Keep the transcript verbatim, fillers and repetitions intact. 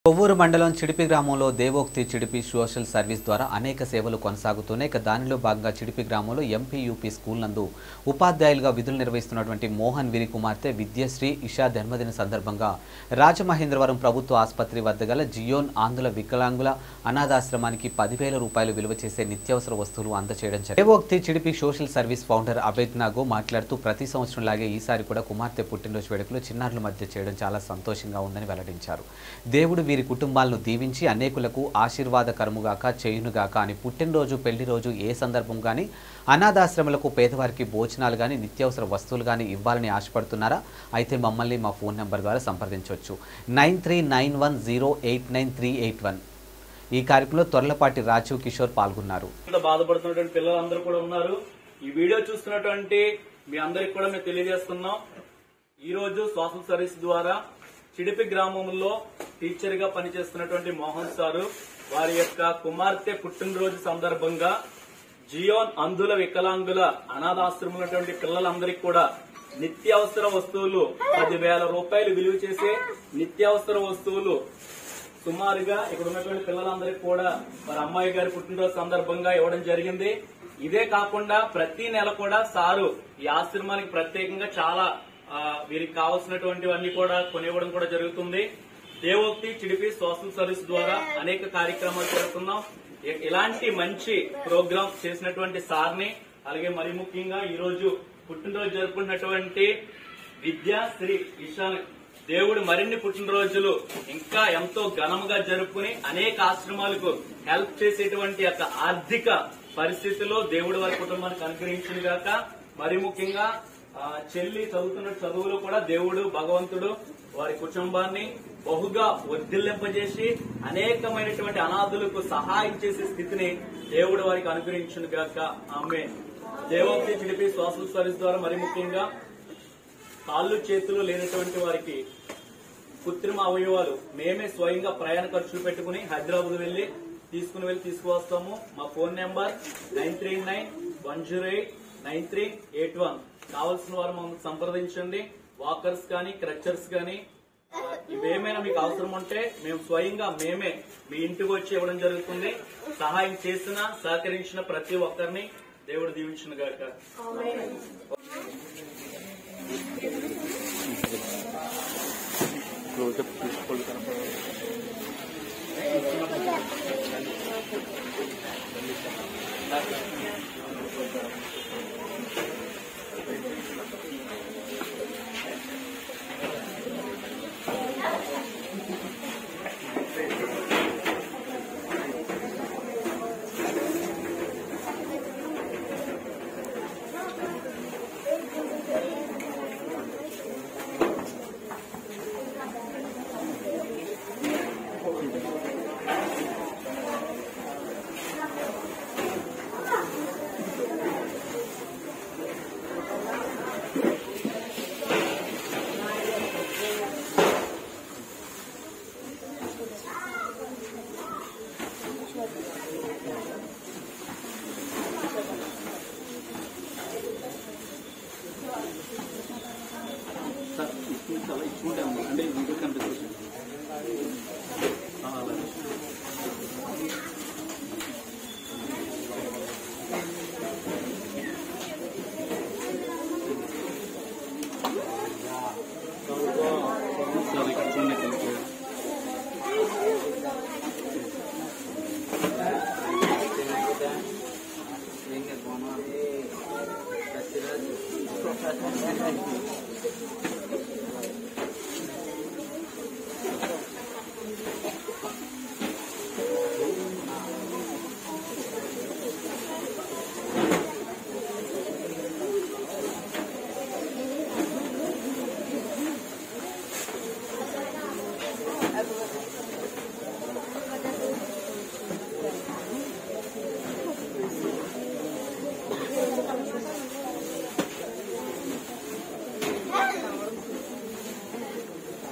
కొవ్వూరు మండలం చిడిపి గ్రామంలో దేవోక్తి చిడిపి సోషల్ సర్వీస్ ద్వారా అనేక సేవలు కొనసాగుతున్నాయి. ఇక దానిలో భాగంగా చిడిపి గ్రామంలో ఎంపీయూపీ స్కూల్ నందు ఉపాధ్యాయులుగా విధులు నిర్వహిస్తున్నటువంటి మోహన్ వీరి కుమార్తె విద్యశ్రీ ఇషా జన్మదిన సందర్భంగా రాజమహేంద్రవరం ప్రభుత్వ ఆసుపత్రి వద్ద గల జియోన్ ఆంధ్రుల వికలాంగుల అనాథాశ్రమానికి పదివేల రూపాయలు విలువ చేసే నిత్యావసర వస్తువులు అందజేయడం జరిగింది. దేవోక్తి చిడిపి సోషల్ సర్వీస్ ఫౌండర్ అబేద్ నాగో మాట్లాడుతూ ప్రతి సంవత్సరం లాగే ఈసారి కూడా కుమార్తె పుట్టినరోజు వేడుకలు చిన్నారుల మధ్య చేయడం చాలా సంతోషంగా ఉందని వెల్లడించారు. దేవుడు వీరి కుటుంబాలను దీవించి అనేకులకు ఆశీర్వాదకరముగాక చేయునుగాక అని పుట్టినరోజు పెళ్లి రోజు ఏ సందర్భం కానీ అనాథాశ్రమాలకు పేదవారికి భోజనాలు కానీ నిత్యావసర వస్తువులు కానీ ఇవ్వాలని ఆశపడుతున్నారా? అయితే మమ్మల్ని మా ఫోన్ నెంబర్ ద్వారా సంప్రదించవచ్చు nine three nine one zero eight nine three eight one. ఈ కార్యక్రమంలో తొర్లపాటి రాజీవ్ కిషోర్ పాల్గొన్నారు. బాధపడుతున్నటువంటి పిల్లలందరూ కూడా ఉన్నారు. ఈ వీడియో చూస్తున్నటువంటి మీ అందరికి కూడా మేము తెలియజేస్తున్నాం. ఈ రోజు సోషల్ సర్వీస్ ద్వారా చిడిపి గ్రామంలో టీచర్ గా పనిచేస్తున్నటువంటి మోహన్ సారు వారి యొక్క కుమార్తె పుట్టినరోజు సందర్భంగా జియోన్ అంధుల వికలాంగుల అనాథాశ్రమం పిల్లలందరికీ కూడా నిత్యావసర వస్తువులు పదివేల రూపాయలు విలువ చేసే నిత్యావసర వస్తువులు సుమారుగా ఇక్కడ ఉన్నటువంటి పిల్లలందరికీ కూడా వారి అమ్మాయి గారి పుట్టినరోజు సందర్భంగా ఇవ్వడం జరిగింది. ఇదే కాకుండా ప్రతి నెల కూడా సారు ఈ ఆశ్రమానికి ప్రత్యేకంగా చాలా వీరికి కావాల్సినటువంటివన్నీ కూడా కొనివ్వడం కూడా జరుగుతుంది. దేవోక్తి చిడిపి సోషల్ సర్వీస్ ద్వారా అనేక కార్యక్రమాలు చేస్తున్నాం. ఇలాంటి మంచి ప్రోగ్రామ్ చేసినటువంటి సార్ని అలాగే మరి ముఖ్యంగా ఈ రోజు పుట్టినరోజు జరుపుకున్నటువంటి విద్యాశ్రీ ఇషాన్ దేవుడు మరిన్ని పుట్టినరోజులు ఇంకా ఎంతో ఘనంగా జరుపుకుని అనేక ఆశ్రమాలకు హెల్ప్ చేసేటువంటి యొక్క ఆర్థిక పరిస్థితిలో దేవుడు వారి కుటుంబానికి అనుగ్రహించింది గాక. మరి ముఖ్యంగా చెల్లి చదువుతున్న చదువులో కూడా దేవుడు భగవంతుడు వారి కుటుంబాన్ని బహుగా వర్ధిల్లింపజేసి అనేకమైనటువంటి అనాథులకు సహాయం చేసే స్థితిని దేవుడు వారికి అనుగ్రహించును గాక. ఆమె దేవోక్తి చిడిపి సోషల్ సర్వీస్ ద్వారా మరి ముఖ్యంగా కాళ్ళు చేతులు లేనటువంటి వారికి కృత్రిమ అవయవాలు మేమే స్వయంగా ప్రయాణ ఖర్చులు పెట్టుకుని హైదరాబాద్ వెళ్లి తీసుకుని వెళ్లి తీసుకువస్తాము. మా phone number nine three nine one zero eight nine three eight one. కావాల్సిన వారు మమ్మల్ని సంప్రదించండి. వాకర్స్ కానీ క్రచర్స్ కానీ ఇవేమైనా మీకు అవసరం ఉంటే మేము స్వయంగా మేమే మీ ఇంటికి వచ్చి ఇవ్వడం జరుగుతుంది. సహాయం చేసిన సహకరించిన ప్రతి ఒక్కరిని దేవుడు దీవించును గాక. Thank you.